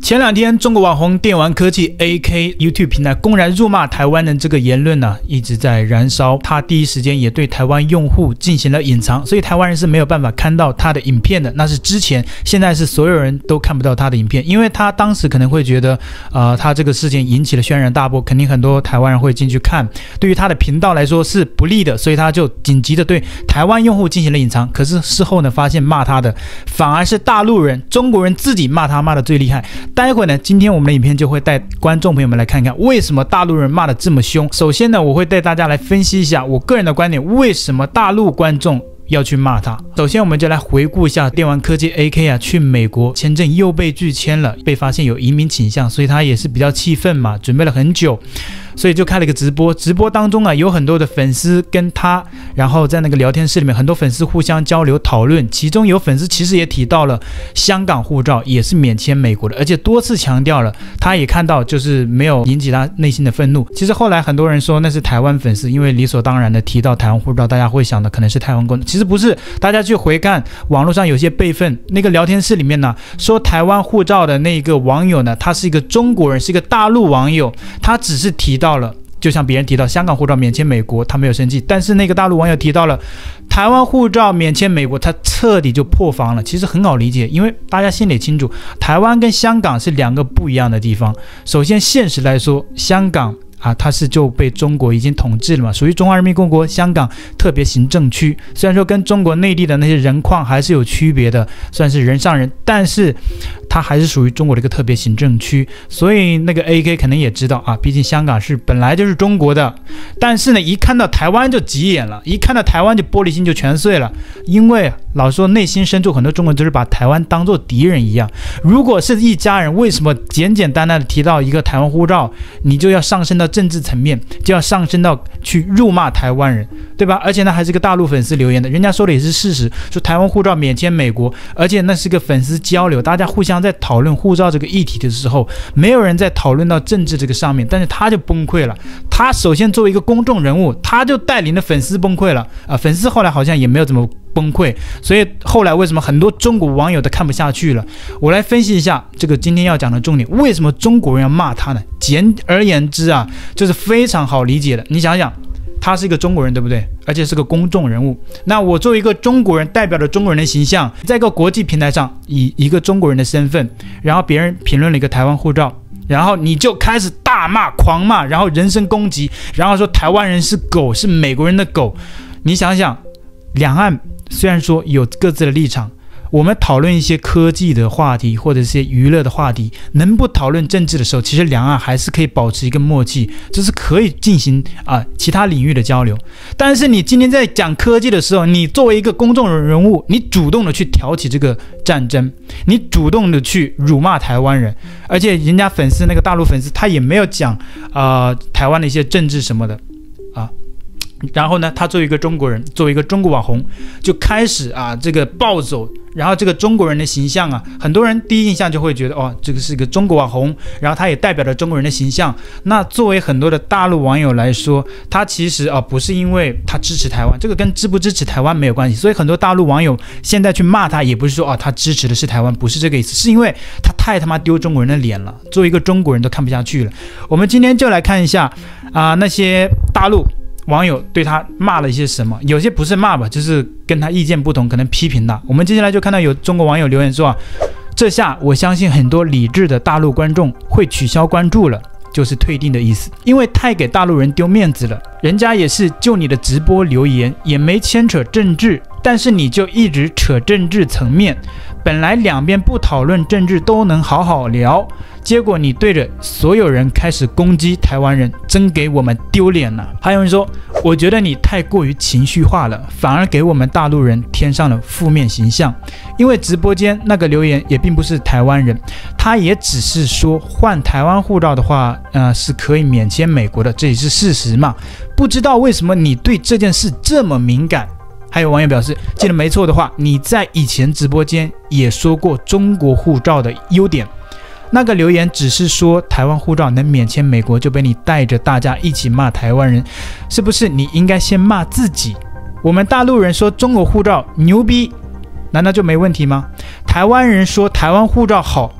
前两天，中国网红电玩科技 AK YouTube 平台公然辱骂台湾人这个言论呢，一直在燃烧。他第一时间也对台湾用户进行了隐藏，所以台湾人是没有办法看到他的影片的。那是之前，现在是所有人都看不到他的影片，因为他当时可能会觉得，他这个事件引起了轩然大波，肯定很多台湾人会进去看，对于他的频道来说是不利的，所以他就紧急的对台湾用户进行了隐藏。可是事后呢，发现骂他的反而是大陆人，中国人自己骂他骂的最厉害。待会呢，今天我们的影片就会带观众朋友们来看看为什么大陆人骂的这么凶。首先呢，我会带大家来分析一下我个人的观点，为什么大陆观众要去骂他。首先我们就来回顾一下电玩科技 AK 去美国签证又被拒签了，被发现有移民倾向，所以他也是比较气愤嘛，准备了很久，所以就开了一个直播。直播当中有很多的粉丝跟他，然后在那个聊天室里面，很多粉丝互相交流讨论，其中有粉丝其实也提到了香港护照也是免签美国的，而且多次强调了，他也看到就是没有引起他内心的愤怒。其实后来很多人说那是台湾粉丝，因为理所当然的提到台湾护照，大家会想的可能是台湾公民，其实不是。大家去回看网络上有些备份，那个聊天室里面呢，说台湾护照的那个网友呢，他是一个中国人，是一个大陆网友，他只是提到了，就像别人提到香港护照免签美国，他没有生气，但是那个大陆网友提到了台湾护照免签美国，他彻底就破防了。其实很好理解，因为大家心里清楚，台湾跟香港是两个不一样的地方。首先现实来说，香港它是就被中国已经统治了嘛，属于中华人民共和国香港特别行政区。虽然说跟中国内地的那些人矿还是有区别的，算是人上人，但是它还是属于中国的一个特别行政区。所以那个 AK 可能也知道毕竟香港是本来就是中国的，但是呢，一看到台湾就急眼了，一看到台湾就玻璃心就全碎了。因为老说内心深处很多中国人都是把台湾当作敌人一样。如果是一家人，为什么简简单单的提到一个台湾护照，你就要上升到政治层面，就要上升到去辱骂台湾人，对吧？而且呢，还是个大陆粉丝留言的，人家说的也是事实，说台湾护照免签美国，而且那是个粉丝交流，大家互相在讨论护照这个议题的时候，没有人在讨论到政治这个上面，但是他就崩溃了。他首先作为一个公众人物，他就带领的粉丝崩溃了粉丝后来好像也没有怎么崩溃，所以后来为什么很多中国网友都看不下去了？我来分析一下这个今天要讲的重点，为什么中国人要骂他呢？简而言之就是非常好理解的。你想想，他是一个中国人，对不对？而且是个公众人物。那我作为一个中国人，代表着中国人的形象，在一个国际平台上，以一个中国人的身份，然后别人评论了一个台湾护照，然后你就开始大骂、狂骂，然后人身攻击，然后说台湾人是狗，是美国人的狗。你想想，两岸虽然说有各自的立场，我们讨论一些科技的话题或者一些娱乐的话题，能不讨论政治的时候，其实两岸还是可以保持一个默契，就是可以进行其他领域的交流。但是你今天在讲科技的时候，你作为一个公众人物，你主动的去挑起这个战争，你主动的去辱骂台湾人，而且人家粉丝那个大陆粉丝他也没有讲台湾的一些政治什么的然后呢，他作为一个中国人，作为一个中国网红，就开始这个暴走，然后这个中国人的形象很多人第一印象就会觉得这个是一个中国网红，然后他也代表着中国人的形象。那作为很多的大陆网友来说，他其实不是因为他支持台湾，这个跟支不支持台湾没有关系。所以很多大陆网友现在去骂他，也不是说他支持的是台湾，不是这个意思，是因为他太他妈丢中国人的脸了，作为一个中国人都看不下去了。我们今天就来看一下那些大陆网友对他骂了一些什么，有些不是骂吧，就是跟他意见不同，可能批评他。我们接下来就看到有中国网友留言说这下我相信很多理智的大陆观众会取消关注了，就是退订的意思，因为太给大陆人丢面子了。人家也是就你的直播留言，也没牵扯政治，但是你就一直扯政治层面，本来两边不讨论政治都能好好聊，结果你对着所有人开始攻击台湾人，真给我们丢脸了。还有人说，我觉得你太过于情绪化了，反而给我们大陆人添上了负面形象。因为直播间那个留言也并不是台湾人，他也只是说换台湾护照的话是可以免签美国的，这也是事实嘛。不知道为什么你对这件事这么敏感。还有网友表示，记得没错的话，你在以前直播间也说过中国护照的优点。那个留言只是说台湾护照能免签美国，就被你带着大家一起骂台湾人，是不是你应该先骂自己？我们大陆人说中国护照牛逼，难道就没问题吗？台湾人说台湾护照好，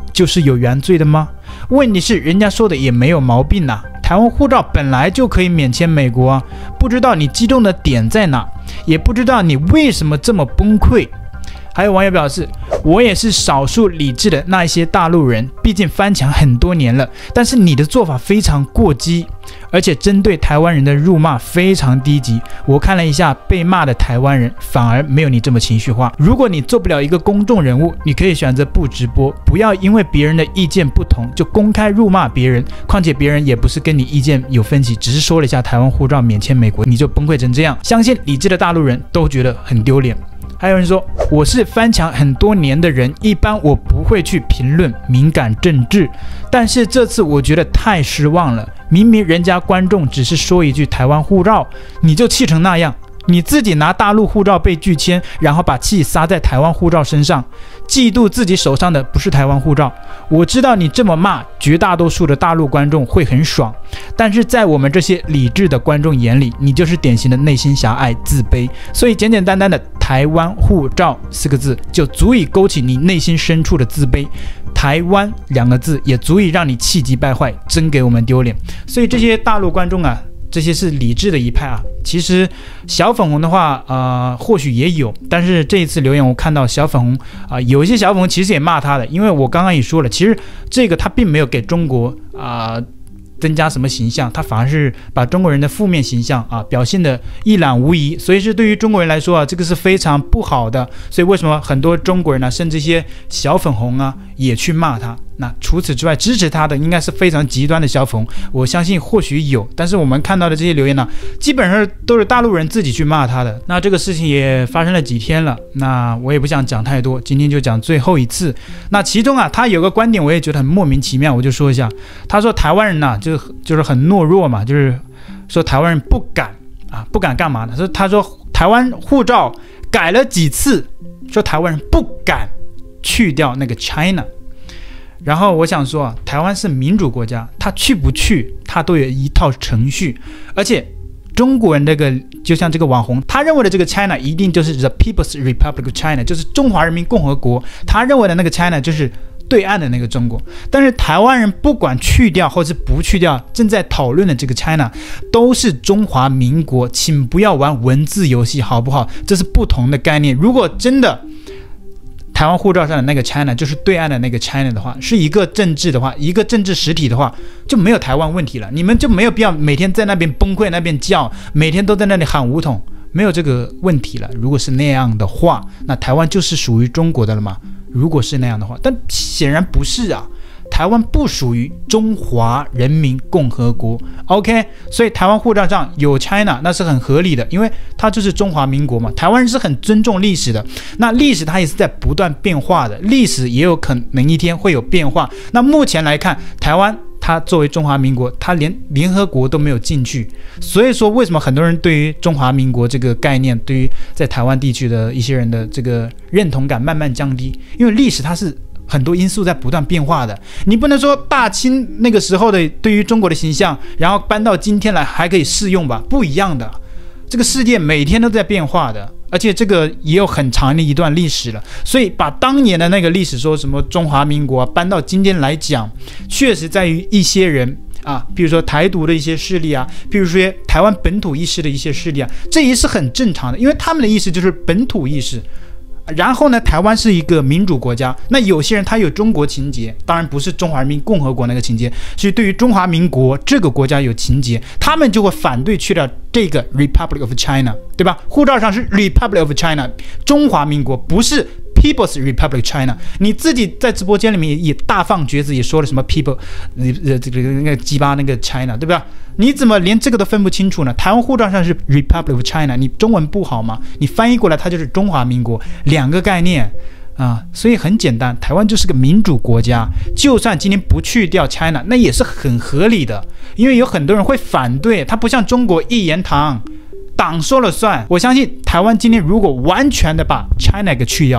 就是有原罪的吗？问题是人家说的也没有毛病呐，台湾护照本来就可以免签美国啊，不知道你激动的点在哪，也不知道你为什么这么崩溃。还有网友表示，我也是少数理智的那一些大陆人，毕竟翻墙很多年了，但是你的做法非常过激，而且针对台湾人的辱骂非常低级。我看了一下被骂的台湾人，反而没有你这么情绪化。如果你做不了一个公众人物，你可以选择不直播，不要因为别人的意见不同就公开辱骂别人，况且别人也不是跟你意见有分歧，只是说了一下台湾护照免签美国，你就崩溃成这样，相信理智的大陆人都觉得很丢脸。还有人说，我是翻墙很多年的人，一般我不会去评论敏感政治，但是这次我觉得太失望了。明明人家观众只是说一句台湾护照，你就气成那样，你自己拿大陆护照被拒签，然后把气撒在台湾护照身上，嫉妒自己手上的不是台湾护照。我知道你这么骂，绝大多数的大陆观众会很爽，但是在我们这些理智的观众眼里，你就是典型的内心狭隘自卑。所以简简单单的台湾护照4个字就足以勾起你内心深处的自卑，台湾2个字也足以让你气急败坏，真给我们丢脸。所以这些大陆观众啊，这些是理智的一派啊。其实小粉红的话，或许也有，但是这一次留言我看到小粉红有一些小粉红其实也骂他的，因为我刚刚也说了，其实这个他并没有给中国增加什么形象，他反而是把中国人的负面形象表现得一览无遗，所以是对于中国人来说这个是非常不好的。所以为什么很多中国人呢，甚至一些小粉红也去骂他？那除此之外，支持他的应该是非常极端的小粉红，我相信或许有，但是我们看到的这些留言呢，基本上都是大陆人自己去骂他的。那这个事情也发生了几天了，那我也不想讲太多，今天就讲最后一次。那其中他有个观点我也觉得很莫名其妙，我就说一下。他说台湾人呢就是很懦弱嘛，就是说台湾人不敢干嘛呢？他说台湾护照改了几次，说台湾人不敢去掉那个 China。然后我想说台湾是民主国家，他去不去他都有一套程序，而且中国人就像这个网红，他认为的这个 China 一定就是 The People's Republic of China， 就是中华人民共和国，他认为的那个 China 就是对岸的那个中国。但是台湾人不管去掉或是不去掉，正在讨论的这个 China 都是中华民国，请不要玩文字游戏好不好？这是不同的概念。如果真的台湾护照上的那个 China 就是对岸的那个 China 的话，是一个政治的话，一个政治实体的话，就没有台湾问题了。你们就没有必要每天在那边崩溃，那边叫，每天都在那里喊武统，没有这个问题了。如果是那样的话，那台湾就是属于中国的了吗？如果是那样的话，但显然不是啊。台湾不属于中华人民共和国 ，OK， 所以台湾护照上有 China 那是很合理的，因为它就是中华民国嘛。台湾人是很尊重历史的，那历史它也是在不断变化的，历史也有可能一天会有变化。那目前来看，台湾它作为中华民国，它连联合国都没有进去，所以说为什么很多人对于中华民国这个概念，对于在台湾地区的一些人的这个认同感慢慢降低，因为历史它是很多因素在不断变化的，你不能说大清那个时候的对于中国的形象，然后搬到今天来还可以适用吧？不一样的，这个世界每天都在变化的，而且这个也有很长的一段历史了。所以把当年的那个历史说什么中华民国搬到今天来讲，确实在于一些人比如说台独的一些势力比如说台湾本土意识的一些势力这也是很正常的，因为他们的意思就是本土意识。然后呢，台湾是一个民主国家，那有些人他有中国情节，当然不是中华人民共和国那个情节，是对于中华民国这个国家有情节，他们就会反对去掉这个 Republic of China， 对吧？护照上是 Republic of China， 中华民国，不是People's Republic China。 你自己在直播间里面也大放厥词，也说了什么 People 这个那个鸡巴那个 China， 对吧？你怎么连这个都分不清楚呢？台湾护照上是 Republic of China， 你中文不好吗？你翻译过来它就是中华民国，两个概念所以很简单，台湾就是个民主国家，就算今天不去掉 China， 那也是很合理的，因为有很多人会反对，它不像中国一言堂，党说了算。我相信台湾今天如果完全的把 China 给去掉，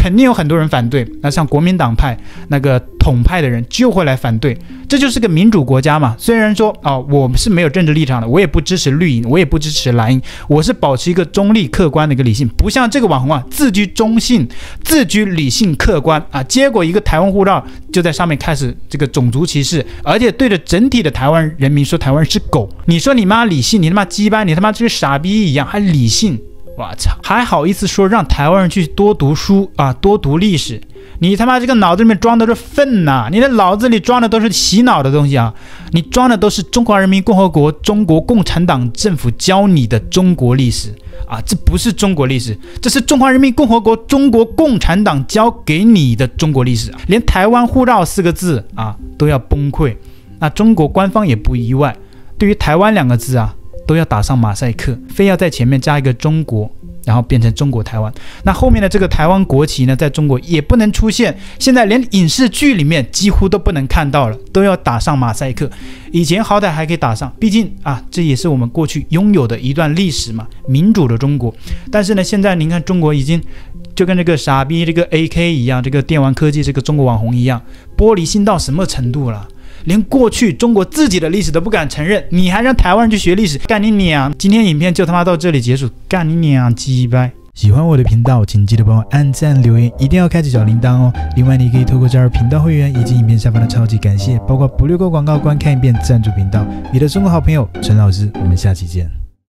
肯定有很多人反对。那像国民党派那个统派的人就会来反对，这就是个民主国家嘛。虽然说我是没有政治立场的，我也不支持绿营，我也不支持蓝营，我是保持一个中立客观的一个理性，不像这个网红啊，自居中性，自居理性客观啊，结果一个台湾护照就在上面开始这个种族歧视，而且对着整体的台湾人民说台湾是狗，你说你妈理性，你他妈鸡巴，你他妈这个傻逼一样，还理性，我操，还好意思说让台湾人去多读书啊，多读历史。你他妈这个脑子里面装的是粪呐！你的脑子里装的都是洗脑的东西啊！你装的都是中华人民共和国中国共产党政府教你的中国历史啊！这不是中国历史，这是中华人民共和国中国共产党教给你的中国历史，连台湾护照4个字啊都要崩溃。那中国官方也不意外，对于台湾2个字啊都要打上马赛克，非要在前面加一个中国，然后变成中国台湾。那后面的这个台湾国旗呢，在中国也不能出现，现在连影视剧里面几乎都不能看到了，都要打上马赛克。以前好歹还可以打上，毕竟啊，这也是我们过去拥有的一段历史嘛，民主的中国。但是呢，现在您看中国已经就跟这个傻逼这个 AK 一样，这个电玩科技这个中国网红一样，玻璃心到什么程度了？连过去中国自己的历史都不敢承认，你还让台湾人去学历史，干你娘！今天影片就他妈到这里结束，干你娘鸡掰！喜欢我的频道，请记得帮我按赞留言，一定要开启小铃铛哦。另外，你可以透过加入频道会员以及影片下方的超级感谢，包括不略过广告、观看一遍赞助频道。你的中国好朋友陈老师，我们下期见。